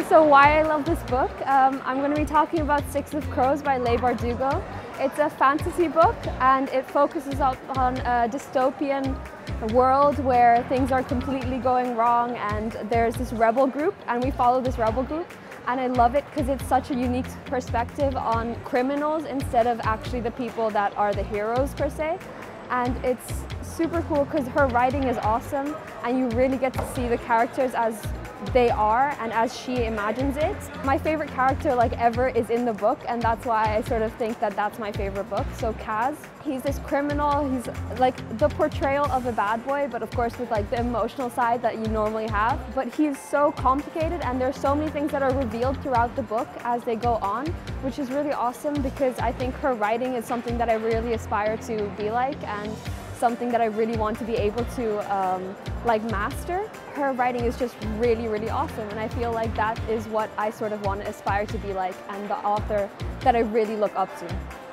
So why I love this book? I'm going to be talking about Six of Crows by Leigh Bardugo. It's a fantasy book and it focuses on a dystopian world where things are completely going wrong, and there's this rebel group and we follow this rebel group, and I love it because it's such a unique perspective on criminals instead of actually the people that are the heroes per se. And it's super cool because her writing is awesome and you really get to see the characters as they are and as she imagines it. My favorite character ever is in the book, and that's why I sort of think that that's my favorite book. So Kaz, he's this criminal, he's like the portrayal of a bad boy, but of course with the emotional side that you normally have. But he's so complicated and there's so many things that are revealed throughout the book as they go on, which is really awesome because I think her writing is something that I really aspire to be like, and something that I really want to be able to master. Her writing is just really, really awesome, and I feel like that is what I sort of want to aspire to be like, and the author that I really look up to.